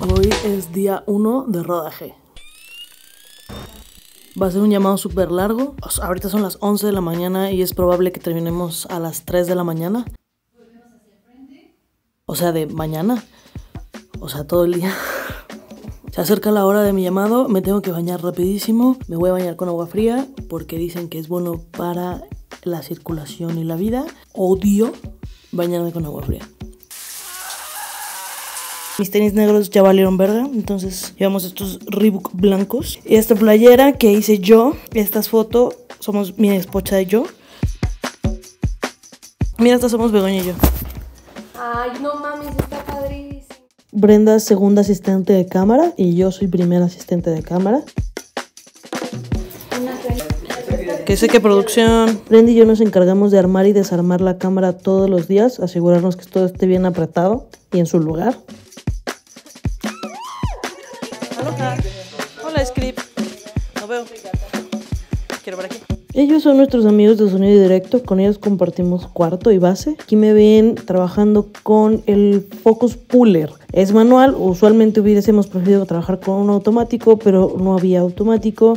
Hoy es día 1 de rodaje. Va a ser un llamado súper largo. Ahorita son las 11 de la mañana y es probable que terminemos a las 3 de la mañana. O sea, de mañana. O sea, todo el día. Se acerca la hora de mi llamado, me tengo que bañar rapidísimo. Me voy a bañar con agua fría porque dicen que es bueno para la circulación y la vida. Odio bañarme con agua fría. Mis tenis negros ya valieron verga, entonces llevamos estos Reebok blancos. Y esta playera que hice yo, estas fotos, somos mi esposa y yo. Mira, estas somos Begoña y yo. Ay, no mames, está padrísimo. Brenda es segunda asistente de cámara y yo soy primera asistente de cámara. ¿Qué sé qué producción? Brenda y yo nos encargamos de armar y desarmar la cámara todos los días, asegurarnos que todo esté bien apretado y en su lugar. Hola, Script. No veo. Quiero ver aquí. Ellos son nuestros amigos de sonido y directo. Con ellos compartimos cuarto y base. Aquí me ven trabajando con el Focus Puller. Es manual. Usualmente hubiésemos preferido trabajar con un automático, pero no había automático.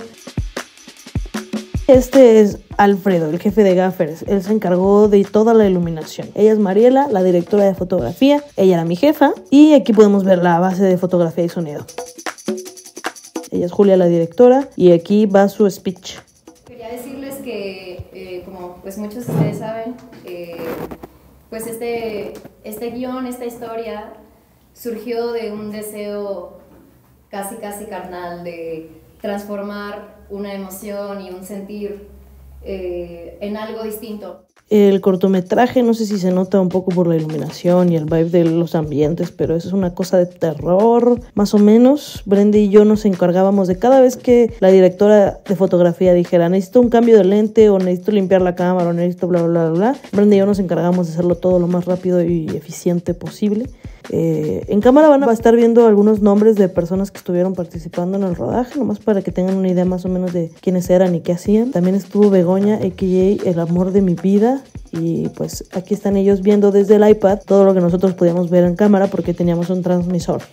Este es Alfredo, el jefe de gaffers. Él se encargó de toda la iluminación. Ella es Mariela, la directora de fotografía. Ella era mi jefa. Y aquí podemos ver la base de fotografía y sonido. Ella es Julia, la directora. Y aquí va su speech. Quería decirles que, como pues muchos de ustedes saben, pues este guión, esta historia, surgió de un deseo casi carnal de transformar una emoción y un sentir en algo distinto. El cortometraje, no sé si se nota un poco por la iluminación y el vibe de los ambientes, pero eso es una cosa de terror, más o menos. Brenda y yo nos encargábamos de cada vez que la directora de fotografía dijera necesito un cambio de lente o necesito limpiar la cámara o necesito bla, bla, bla, bla. Brenda y yo nos encargamos de hacerlo todo lo más rápido y eficiente posible. En cámara van a estar viendo algunos nombres de personas que estuvieron participando en el rodaje, nomás para que tengan una idea más o menos de quiénes eran y qué hacían. También estuvo Begoña, a.k.a. el amor de mi vida, y pues aquí están ellos viendo desde el iPad todo lo que nosotros podíamos ver en cámara porque teníamos un transmisor.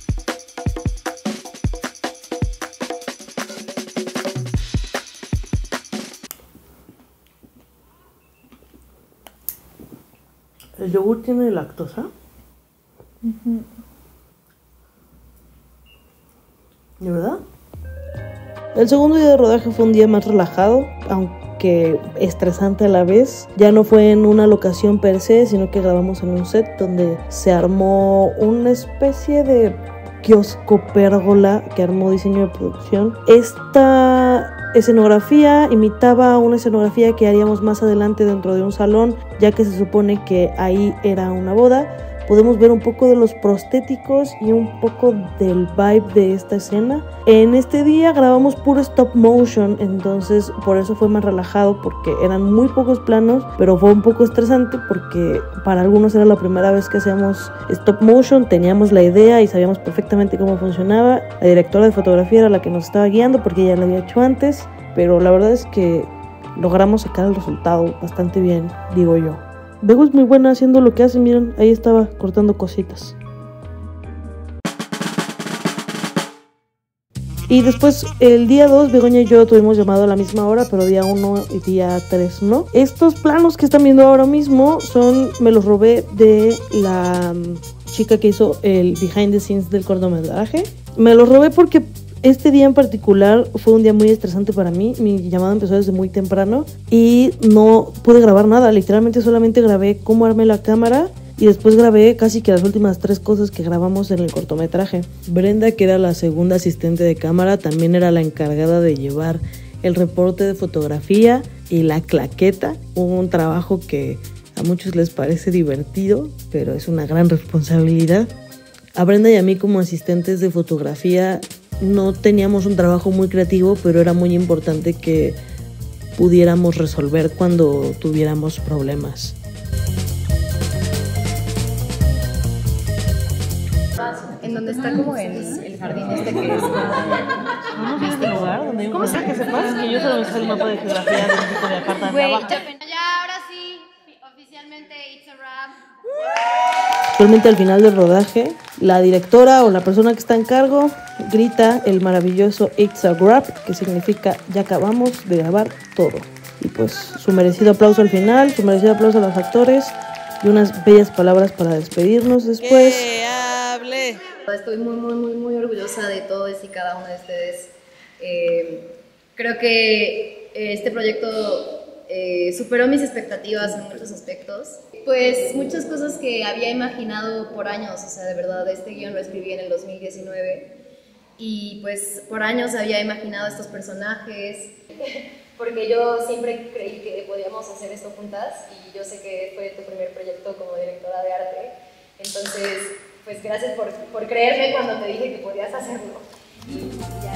¿El yogur tiene lactosa? ¿De verdad? El segundo día de rodaje fue un día más relajado, aunque estresante a la vez. Ya no fue en una locación per se, sino que grabamos en un set donde se armó una especie de kiosco pérgola que armó diseño de producción. Esta escenografía imitaba una escenografía que haríamos más adelante dentro de un salón, ya que se supone que ahí era una boda. Podemos ver un poco de los prostéticos y un poco del vibe de esta escena. En este día grabamos puro stop motion, entonces por eso fue más relajado, porque eran muy pocos planos, pero fue un poco estresante porque para algunos era la primera vez que hacíamos stop motion. Teníamos la idea y sabíamos perfectamente cómo funcionaba. La directora de fotografía era la que nos estaba guiando porque ella lo había hecho antes, pero la verdad es que logramos sacar el resultado bastante bien, digo yo. Bego es muy buena haciendo lo que hace, miren, ahí estaba cortando cositas. Y después, el día 2, Begoña y yo tuvimos llamado a la misma hora, pero día 1 y día 3 no. Estos planos que están viendo ahora mismo me los robé de la chica que hizo el behind the scenes del cortometraje. Me los robé porque este día en particular fue un día muy estresante para mí. Mi llamada empezó desde muy temprano y no pude grabar nada. Literalmente solamente grabé cómo armé la cámara y después grabé casi que las últimas 3 cosas que grabamos en el cortometraje. Brenda, que era la segunda asistente de cámara, también era la encargada de llevar el reporte de fotografía y la claqueta. Un trabajo que a muchos les parece divertido, pero es una gran responsabilidad. A Brenda y a mí como asistentes de fotografía no teníamos un trabajo muy creativo, pero era muy importante que pudiéramos resolver cuando tuviéramos problemas. En donde está como el jardín este que es... ¿No vi este lugar donde hay un... ¿Cómo sé que sepas que yo solo me sé el mapa de geografía de México de acá de abajo? Ya, ahora sí, oficialmente It's a Wrap. Actualmente al final del rodaje La directora o la persona que está en cargo grita el maravilloso "It's a wrap", que significa ya acabamos de grabar todo. Y pues su merecido aplauso al final, su merecido aplauso a los actores y unas bellas palabras para despedirnos después. ¡Que hable! Estoy muy orgullosa de todos y cada uno de ustedes. Creo que este proyecto superó mis expectativas en muchos aspectos. Pues muchas cosas que había imaginado por años, o sea, de verdad, este guión lo escribí en el 2019 y pues por años había imaginado estos personajes, porque yo siempre creí que podíamos hacer esto juntas y yo sé que fue tu primer proyecto como directora de arte, entonces pues gracias por creerme cuando te dije que podías hacerlo. Y ya.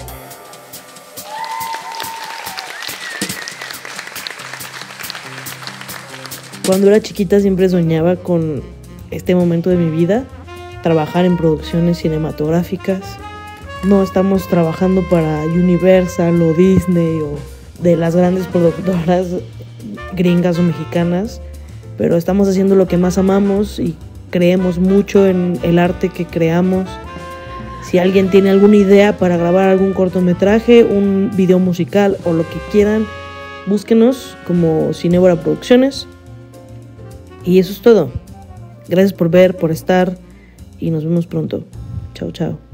Cuando era chiquita siempre soñaba con este momento de mi vida, trabajar en producciones cinematográficas. No estamos trabajando para Universal o Disney o de las grandes productoras gringas o mexicanas, pero estamos haciendo lo que más amamos y creemos mucho en el arte que creamos. Si alguien tiene alguna idea para grabar algún cortometraje, un video musical o lo que quieran, búsquenos como Cinébora Producciones. Y eso es todo. Gracias por ver, por estar y nos vemos pronto. Chao, chao.